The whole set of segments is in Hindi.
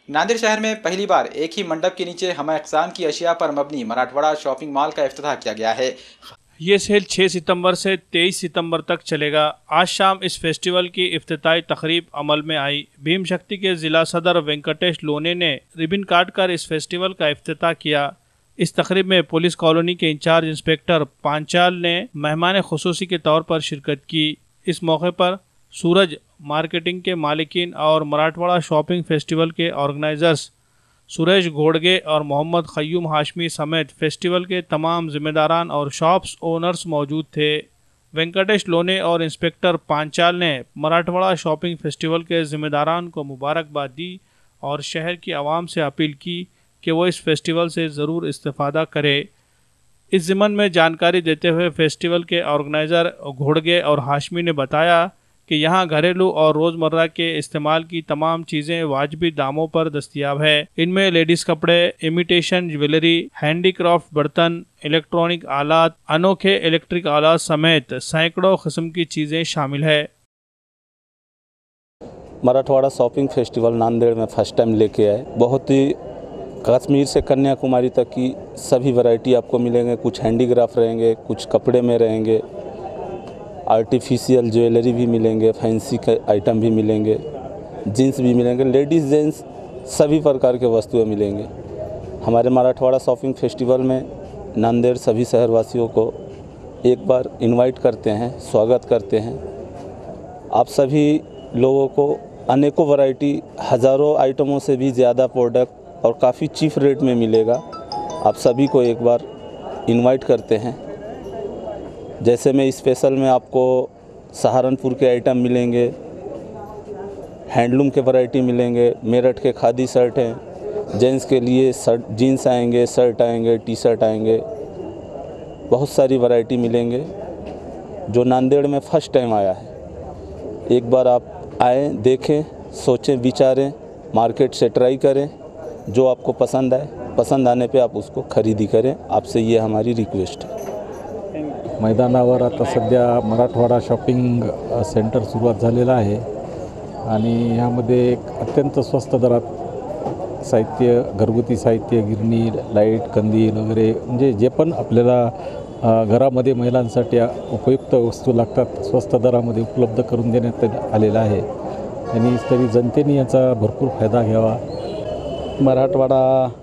नांदेड़ शहर में पहली बार एक ही मंडप के नीचे हम अक़साम की अशिया पर मबनी मराठवाड़ा शॉपिंग मॉल का इफ्तिताह किया गया है। ये सेल 6 सितंबर से 23 सितंबर तक चलेगा। आज शाम इस फेस्टिवल की इफ्तिताई तकरीब अमल में आई। भीम शक्ति के जिला सदर वेंकटेश लोने ने रिबन काट कर इस फेस्टिवल का इफ्तिताह किया। इस तकरीब में पुलिस कॉलोनी के इंचार्ज इंस्पेक्टर पांचाल ने मेहमान खुसूसी के तौर पर शिरकत की। इस मौके पर सूरज मार्केटिंग के मालिकीन और मराठवाड़ा शॉपिंग फेस्टिवल के ऑर्गेनाइजर्स सुरेश घोड़गे और मोहम्मद खयूम हाशमी समेत फेस्टिवल के तमाम जिम्मेदारान और शॉप्स ओनर्स मौजूद थे। वेंकटेश लोने और इंस्पेक्टर पांचाल ने मराठवाड़ा शॉपिंग फेस्टिवल के जिम्मेदारान को मुबारकबाद दी और शहर की आवाम से अपील की कि वो इस फेस्टिवल से ज़रूर इस्तेफ़ादा करे। इस ज़िमन में जानकारी देते हुए फेस्टिवल के ऑर्गेनाइज़र घोड़गे और हाशमी ने बताया कि यहाँ घरेलू और रोज़मर्रा के इस्तेमाल की तमाम चीज़ें वाजबी दामों पर दस्तयाब है। इनमें लेडीज़ कपड़े, इमिटेशन ज्वेलरी, हैंडीक्राफ्ट बर्तन, इलेक्ट्रॉनिक आलात, अनोखे इलेक्ट्रिक आलात समेत सैकड़ों किस्म की चीज़ें शामिल है। मराठवाड़ा शॉपिंग फेस्टिवल नांदेड़ में फर्स्ट टाइम लेके आए। बहुत ही कश्मीर से कन्याकुमारी तक की सभी वैरायटी आपको मिलेंगे। कुछ हैंडीक्राफ्ट रहेंगे, कुछ कपड़े में रहेंगे, आर्टिफिशियल ज्वेलरी भी मिलेंगे, फैंसी के आइटम भी मिलेंगे, जीन्स भी मिलेंगे, लेडीज़ जेंट्स सभी प्रकार के वस्तुएं मिलेंगे। हमारे मराठवाड़ा शॉपिंग फेस्टिवल में नांदेड़ सभी शहरवासियों को एक बार इनवाइट करते हैं, स्वागत करते हैं। आप सभी लोगों को अनेकों वैरायटी, हज़ारों आइटमों से भी ज़्यादा प्रोडक्ट और काफ़ी चीप रेट में मिलेगा। आप सभी को एक बार इनवाइट करते हैं। जैसे में स्पेशल में आपको सहारनपुर के आइटम मिलेंगे, हैंडलूम के वैरायटी मिलेंगे, मेरठ के खादी शर्ट हैं, जेंट्स के लिए शर्ट, जीन्स आएंगे, शर्ट आएंगे, टी शर्ट आएंगे, बहुत सारी वैरायटी मिलेंगे जो नांदेड़ में फर्स्ट टाइम आया है। एक बार आप आएँ, देखें, सोचें, विचारें, मार्केट से ट्राई करें, जो आपको पसंद आए, पसंद आने पे आप उसको खरीदी करें। आपसे ये हमारी रिक्वेस्ट है। मैदानावर आता सध्या मराठवाडा शॉपिंग सेंटर सुरुवात झालेलं आहे आणि ह्यामध्ये एक अत्यंत स्वस्त दरात साहित्य, घरगुती साहित्य, गिरणी, लाईट, कंदील वगैरे म्हणजे जे पण आपल्याला घरामध्ये महिलांसाठी उपयुक्त वस्तू लागतात स्वस्त दरामध्ये उपलब्ध करून देण्यात आलेलं आहे आणि तरी जनतेने याचा भरपूर फायदा घ्यावा। मराठवाड़ा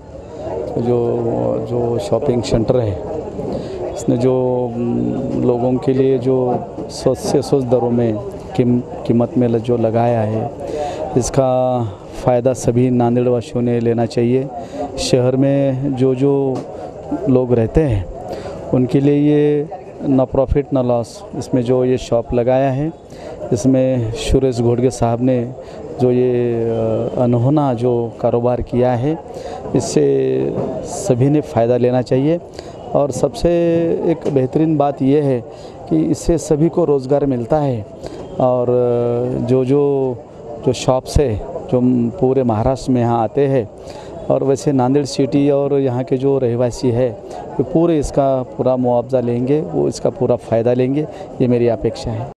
जो शॉपिंग सेंटर है, इसने जो लोगों के लिए जो सस्ते से सस्ते दरों में कीमत में जो लगाया है, इसका फ़ायदा सभी नांदेड़ वासियों ने लेना चाहिए। शहर में जो लोग रहते हैं उनके लिए ये न प्रॉफिट न लॉस, इसमें जो ये शॉप लगाया है, इसमें सुरेश घोड़गे साहब ने जो ये अनहोना जो कारोबार किया है, इससे सभी ने फ़ायदा लेना चाहिए। और सबसे एक बेहतरीन बात यह है कि इससे सभी को रोज़गार मिलता है और जो शॉप्स है जो पूरे महाराष्ट्र में यहाँ आते हैं और वैसे नांदेड़ सिटी और यहाँ के जो रहवासी है वो पूरे इसका पूरा मुआवजा लेंगे, वो इसका पूरा फ़ायदा लेंगे, ये मेरी अपेक्षा है।